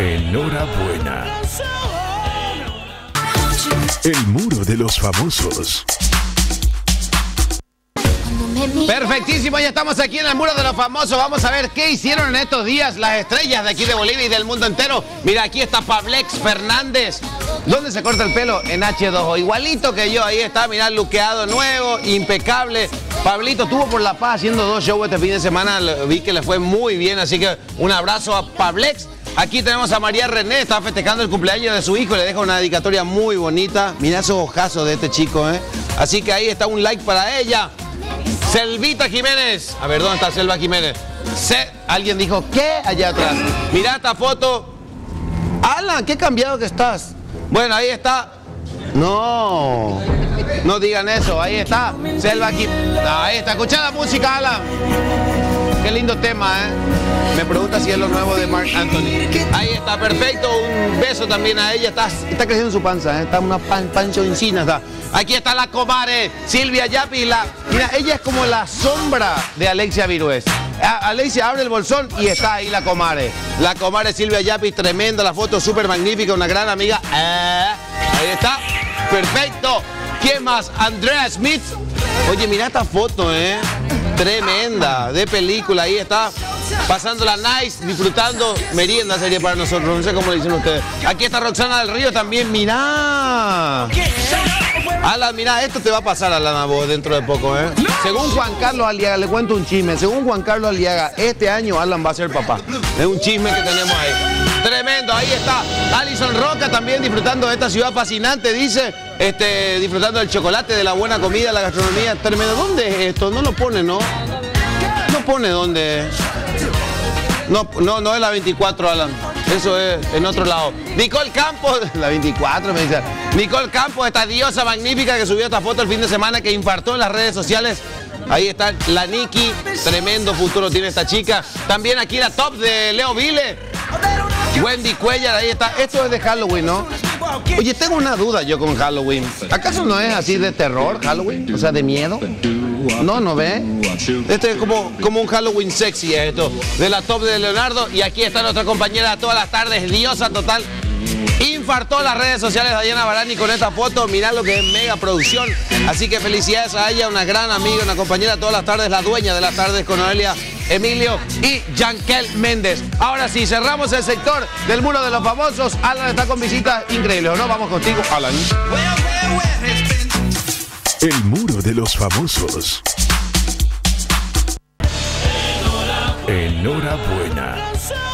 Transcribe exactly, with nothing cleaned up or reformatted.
Enhorabuena. El muro de los famosos. Perfectísimo, ya estamos aquí en el muro de los famosos. Vamos a ver qué hicieron en estos días las estrellas de aquí de Bolivia y del mundo entero. Mira, aquí está Pablex Fernández. ¿Dónde se corta el pelo? En hache dos o. Igualito que yo, ahí está, mirá, luqueado nuevo, impecable. Pablito estuvo por La Paz haciendo dos shows este fin de semana. Vi que le fue muy bien, así que un abrazo a Pablex. Aquí tenemos a María René, está festejando el cumpleaños de su hijo, le deja una dedicatoria muy bonita. Mirá esos ojazos de este chico, ¿eh? Así que ahí está un like para ella. Selvita Jiménez. A ver, ¿dónde está Selva Jiménez? Se... Alguien dijo, ¿qué? Allá atrás. Mirá esta foto. Alan, qué cambiado que estás. Bueno, ahí está. No, no digan eso. Ahí está Selva Jiménez. Ahí está, escuchá la música, Alan. Qué lindo tema, ¿eh? Me pregunta si es lo nuevo de Marc Anthony. Ahí está, perfecto. Un beso también a ella. Está, está creciendo su panza, ¿eh? Está una pan, panchoncina. Está. Aquí está la comadre Silvia Yapis. La, mira, ella es como la sombra de Alexia Virués. A, Alexia abre el bolsón y está ahí la comadre. La comadre Silvia Yapis, tremenda. La foto súper magnífica. Una gran amiga. Eh, ahí está. Perfecto. ¿Quién más? Andrea Smith. Oye, mira esta foto, ¿eh? Tremenda, de película, ahí está, pasándola nice, disfrutando, merienda sería para nosotros, no sé cómo le dicen ustedes. Aquí está Roxana del Río también, mirá. Alan, mirá, esto te va a pasar, Alan, a vos dentro de poco, ¿eh? Según Juan Carlos Aliaga, le cuento un chisme, según Juan Carlos Aliaga, este año Alan va a ser papá. Es un chisme que tenemos ahí. Tremendo, ahí está Alison Roca también disfrutando de esta ciudad fascinante, dice, este, disfrutando del chocolate, de la buena comida, la gastronomía, tremendo. ¿Dónde es esto? No lo pone, ¿no? No pone dónde. No, no, no es la veinticuatro, Alan. Eso es en otro lado. Nicole Campos, la veinticuatro me dice. Nicole Campos, esta diosa magnífica que subió esta foto el fin de semana, que infartó en las redes sociales. Ahí está la Nikki, tremendo futuro tiene esta chica. También aquí la top de Leo Vile. Wendy Cuellar, ahí está. Esto es de Halloween, ¿no? Oye, tengo una duda yo con Halloween. ¿Acaso no es así de terror Halloween? O sea, de miedo. No, ¿no ve? Este es como, como un Halloween sexy esto. De la top de Leonardo. Y aquí está nuestra compañera todas las tardes, diosa total. Infartó las redes sociales de Diana Barani con esta foto. Mirá lo que es mega producción. Así que felicidades a ella, una gran amiga, una compañera todas las tardes, la dueña de las tardes con Noelia Emilio y Yankel Méndez. Ahora sí, cerramos el sector del muro de los famosos. Alan está con visitas increíbles, ¿no? Vamos contigo, Alan. El muro de los famosos. Enhorabuena.